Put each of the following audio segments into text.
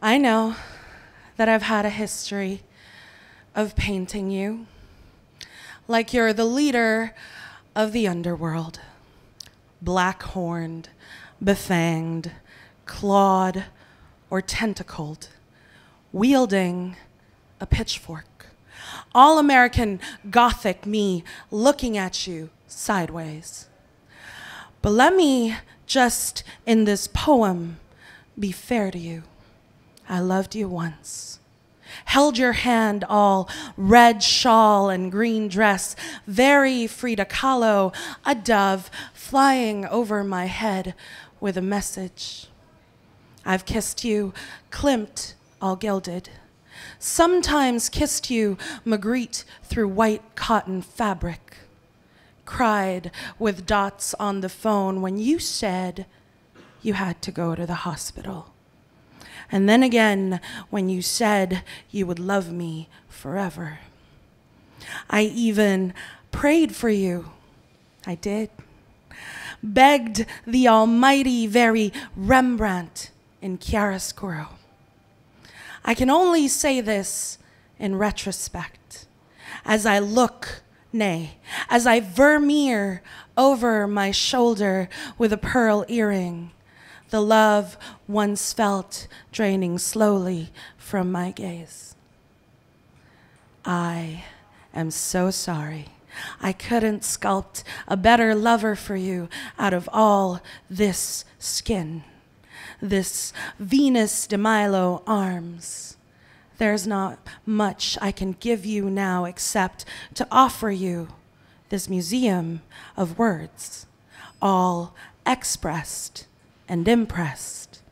I know that I've had a history of painting you like you're the leader of the underworld, black-horned, befanged, clawed, or tentacled, wielding a pitchfork. All-American Gothic me looking at you sideways. But let me just, in this poem, be fair to you. I loved you once. Held your hand all red shawl and green dress, very Frida Kahlo, a dove flying over my head with a message. I've kissed you, Klimt, all gilded. Sometimes kissed you, Magritte, through white cotton fabric. Cried with dots on the phone when you said you had to go to the hospital. And then again, when you said you would love me forever. I even prayed for you. I did. Begged the almighty, very Rembrandt in chiaroscuro. I can only say this in retrospect, as I look, nay, as I vermeer over my shoulder with a pearl earring, the love once felt draining slowly from my gaze. I am so sorry. I couldn't sculpt a better lover for you out of all this skin, this Venus de Milo arms. There's not much I can give you now except to offer you this museum of words, all expressed and impressed,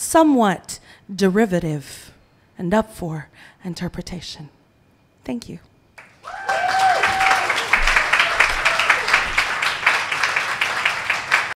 somewhat derivative and up for interpretation. Thank you.